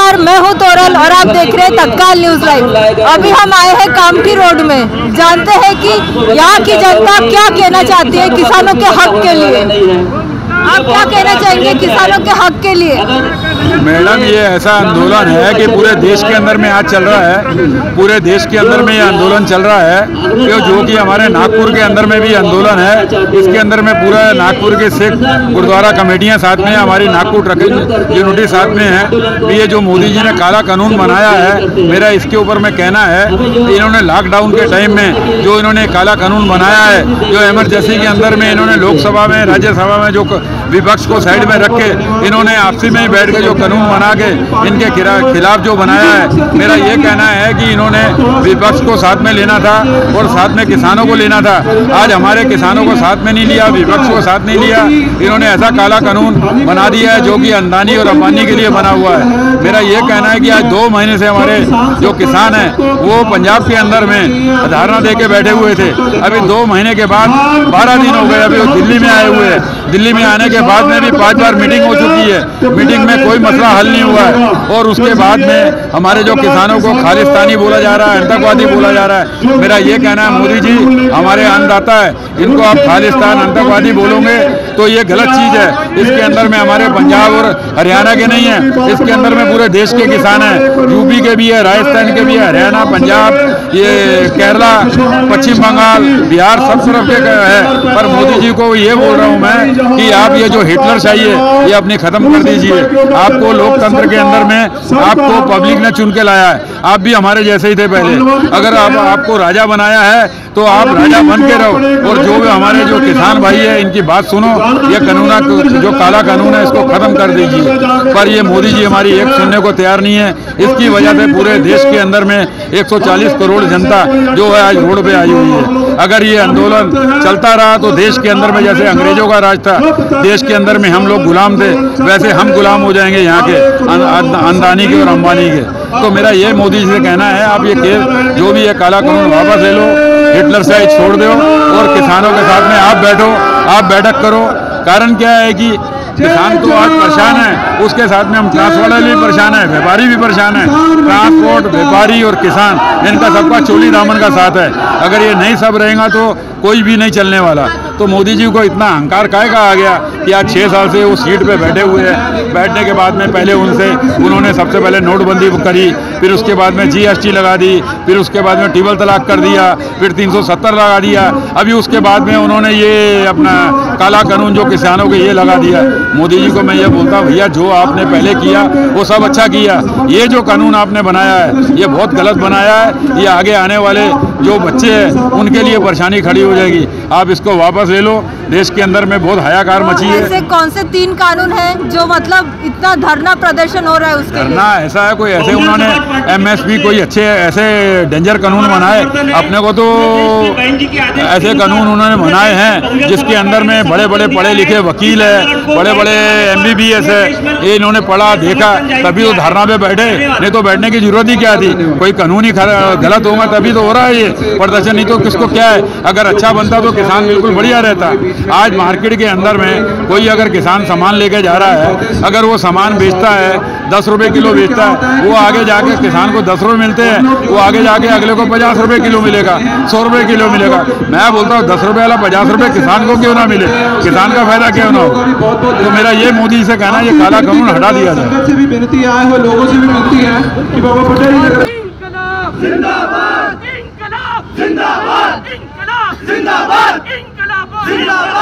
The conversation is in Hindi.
नमस्कार, मैं हूं तोरल और आप देख रहे हैं तत्काल न्यूज लाइव। अभी हम आए हैं कामठी रोड में, जानते हैं कि यहाँ की जनता क्या कहना चाहती है किसानों के हक के लिए। आप क्या कहना चाहेंगे किसानों के हक के लिए? मैडम, ये ऐसा आंदोलन है कि पूरे देश के अंदर में आज चल रहा है, पूरे देश के अंदर में ये आंदोलन चल रहा है जो कि हमारे नागपुर के अंदर में भी आंदोलन है। इसके अंदर में पूरा नागपुर के सिख गुरुद्वारा कमेटियां साथ में, हमारी नागपुर ट्रक यूनिटी साथ में है। ये जो मोदी जी ने काला कानून बनाया है, मेरा इसके ऊपर में कहना है, इन्होंने लॉकडाउन के टाइम में जो इन्होंने काला कानून बनाया है, जो इमरजेंसी के अंदर में इन्होंने लोकसभा में, राज्यसभा में जो विपक्ष को साइड में रख के इन्होंने आपसी में ही बैठ के जो कानून बना के इनके खिलाफ जो बनाया है, मेरा ये कहना है कि इन्होंने विपक्ष को साथ में लेना था और साथ में किसानों को लेना था। आज हमारे किसानों को साथ में नहीं लिया, विपक्ष को साथ नहीं लिया, इन्होंने ऐसा काला कानून बना दिया है जो कि अंदानी और अंबानी के लिए बना हुआ है। मेरा ये कहना है कि आज 2 महीने से हमारे जो किसान हैं वो पंजाब के अंदर में धरना दे के बैठे हुए थे। अभी 2 महीने के बाद 12 दिन हो गए, अभी वो दिल्ली में आए हुए हैं। दिल्ली में आने के बाद में भी 5 बार मीटिंग हो चुकी है, मीटिंग में कोई मसला हल नहीं हुआ है। और उसके बाद में हमारे जो किसानों को खालिस्तानी बोला जा रहा है, आतंकवादी बोला जा रहा है। मेरा ये कहना है, मोदी जी हमारे अन्नदाता है, इनको आप खालिस्तान आतंकवादी बोलोगे तो ये गलत चीज़ है। इसके अंदर में हमारे पंजाब और हरियाणा के नहीं है, इसके अंदर में पूरे देश के किसान हैं, यूपी के भी है, राजस्थान के भी है, हरियाणा, पंजाब, ये केरला, पश्चिम बंगाल, बिहार, सब तरफ के है। पर मोदी जी को ये बोल रहा हूँ मैं कि आप ये जो हिटलर चाहिए ये अपनी खत्म कर दीजिए। आपको लोकतंत्र के अंदर में आपको पब्लिक ने चुन के लाया है, आप भी हमारे जैसे ही थे पहले। अगर आपको राजा बनाया है तो आप राजा बन के रहो और जो भी हमारे जो किसान भाई है इनकी बात सुनो। ये कानून जो काला कानून है इसको खत्म कर दीजिए। पर ये मोदी जी हमारी एक सुनने को तैयार नहीं है। इसकी वजह से पूरे देश के अंदर में 140 करोड़ जनता जो है आज रोड पे आई हुई है। अगर ये आंदोलन चलता रहा तो देश के अंदर में जैसे अंग्रेजों का राज था, देश के अंदर में हम लोग गुलाम थे, वैसे हम गुलाम हो जाएंगे यहाँ के अंदानी के और अंबानी के। तो मेरा ये मोदी जी से कहना है, आप ये जो भी ये काला कानून वापस ले लो, हिटलर से छोड़ दो और किसानों के साथ में आप बैठो, आप बैठक करो। कारण क्या है कि किसान तो आज परेशान है, उसके साथ में हम ट्रांसपोर्ट वाले भी परेशान है, व्यापारी भी परेशान है। ट्रांसपोर्ट, व्यापारी और किसान, इनका सबका चोली दामन का साथ है। अगर ये नहीं सब रहेगा तो कोई भी नहीं चलने वाला। तो मोदी जी को इतना अहंकार काहे का आ गया कि आज 6 साल से वो सीट पे बैठे हुए हैं। बैठने के बाद में पहले उन्होंने सबसे पहले नोटबंदी करी, फिर उसके बाद में GST लगा दी, फिर उसके बाद में ट्रिपल तलाक कर दिया, फिर 370 लगा दिया। अभी उसके बाद में उन्होंने ये अपना काला कानून जो किसानों के ये लगा दिया। मोदी जी को मैं ये बोलता हूँ, भैया जो आपने पहले किया वो सब अच्छा किया, ये जो कानून आपने बनाया है ये बहुत गलत बनाया है। ये आगे आने वाले जो बच्चे हैं उनके लिए परेशानी खड़ी हो जाएगी। आप इसको वापस ले लो। देश के अंदर में बहुत हाहाकार मची है। ऐसे कौन से 3 कानून हैं जो मतलब इतना धरना प्रदर्शन हो रहा है उसके लिए? ऐसा है कोई ऐसे उन्होंने MSP कोई अच्छे ऐसे डेंजर कानून बनाए, अपने को तो ऐसे कानून उन्होंने बनाए हैं जिसके अंदर में बड़े बड़े पढ़े लिखे वकील है, बड़े बड़े MBBS है, ये इन्होंने पढ़ा देखा तभी तो धरना पे बैठे, नहीं तो बैठने की जरूरत ही क्या थी। कोई कानून ही गलत होगा तभी तो हो रहा है ये प्रदर्शन, नहीं तो किसको क्या है। अगर अच्छा बनता तो किसान बिल्कुल बढ़िया रहता। आज मार्केट के अंदर में कोई अगर किसान सामान लेके जा रहा है, अगर वो सामान बेचता है 10 रुपए किलो बेचता है, वो आगे जाके किसान को 10 रुपए मिलते हैं, वो आगे जाके अगले को 50 रुपए किलो मिलेगा, 100 रुपए किलो मिलेगा। मैं बोलता हूँ 10 रुपए वाला 50 रुपए किसान को क्यों ना मिले, किसान का फायदा क्यों ना हो। तो मेरा ये मोदी से कहना है ये काला कानून हटा दिया जाए। से भी विनती आए हुए लोगों से भी विनती है कि बाबा पटेल जिंदाबाद जिंदाबाद जिंदाबाद जिंदाबाद जिंदाबाद जिंदाबाद